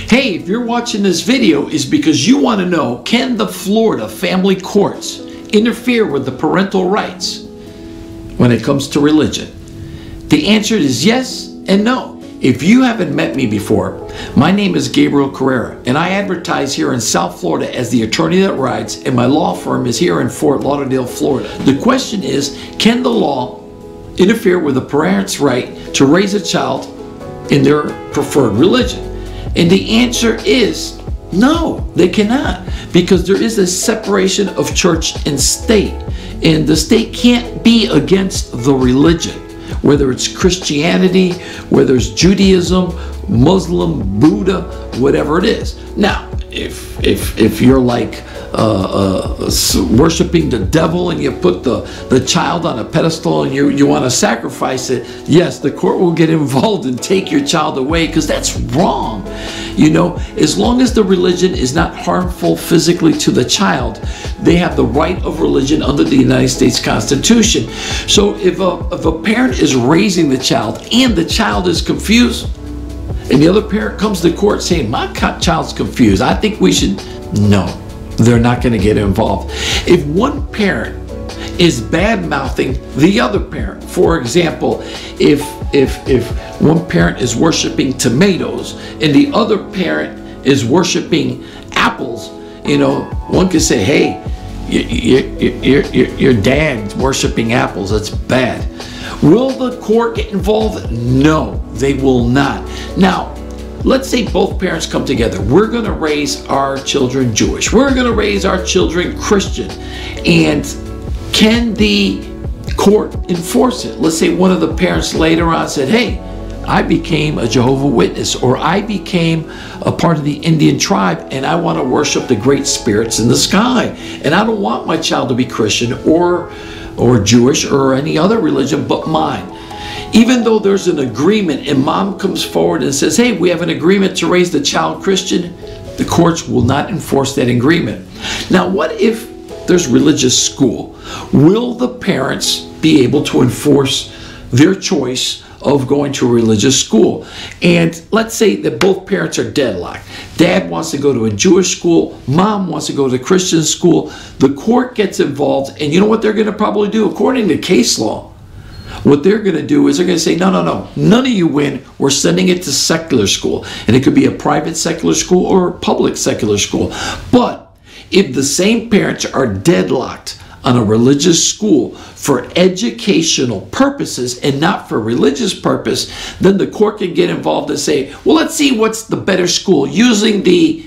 Hey, if you're watching this video, is because you want to know, can the Florida family courts interfere with the parental rights when it comes to religion? The answer is yes and no. If you haven't met me before, my name is Gabriel Carrera, and I advertise here in South Florida as the attorney that rides, and my law firm is here in Fort Lauderdale, Florida. The question is, can the law interfere with a parent's right to raise a child in their preferred religion? And the answer is no, they cannot, because there is a separation of church and state, and the state can't be against the religion, whether it's Christianity, whether it's Judaism, Muslim, Buddha, whatever it is. Now, if you're like worshiping the devil and you put the child on a pedestal and you want to sacrifice it, yes, the court will get involved and take your child away, because that's wrong. You know, as long as the religion is not harmful physically to the child, they have the right of religion under the United States Constitution. So if a parent is raising the child and the child is confused, and the other parent comes to court saying, my child's confused, I think we should, no, they're not going to get involved. If one parent is bad-mouthing the other parent, for example, if one parent is worshiping tomatoes and the other parent is worshiping apples, you know, one could say, hey, your dad's worshiping apples, that's bad. Will the court get involved? No, they will not. Now, let's say both parents come together. We're going to raise our children Jewish. We're going to raise our children Christian. And can the court enforce it? Let's say one of the parents later on said, hey, I became a Jehovah's Witness, or I became a part of the Indian tribe, and I want to worship the great spirits in the sky, and I don't want my child to be Christian or Jewish or any other religion but mine. Even though there's an agreement and mom comes forward and says, hey, we have an agreement to raise the child Christian, the courts will not enforce that agreement. Now, what if there's religious school? Will the parents be able to enforce their choice of going to a religious school? And let's say that both parents are deadlocked. Dad wants to go to a Jewish school, mom wants to go to a Christian school. The court gets involved, and you know what they're going to probably do? According to case law, what they're going to do is they're going to say, no, none of you win. We're sending it to secular school. And it could be a private secular school or a public secular school. But if the same parents are deadlocked on a religious school for educational purposes and not for religious purpose, then the court can get involved and say, well, let's see what's the better school, using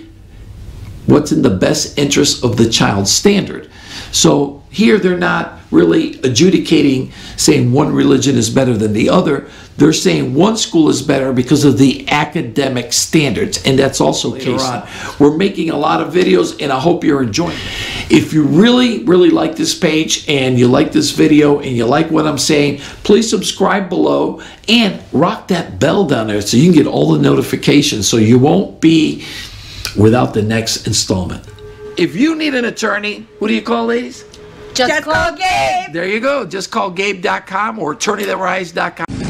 what's in the best interest of the child's standard. So here they're not really adjudicating, saying one religion is better than the other. They're saying one school is better because of the academic standards, and that's also case on. We're making a lot of videos, and I hope you're enjoying it. If you really like this page and you like this video and you like what I'm saying, please subscribe below and rock that bell down there so you can get all the notifications so you won't be without the next installment. If you need an attorney, what do you call, ladies? Just call Gabe. There you go. Just call Gabe.com or attorneythatrides.com.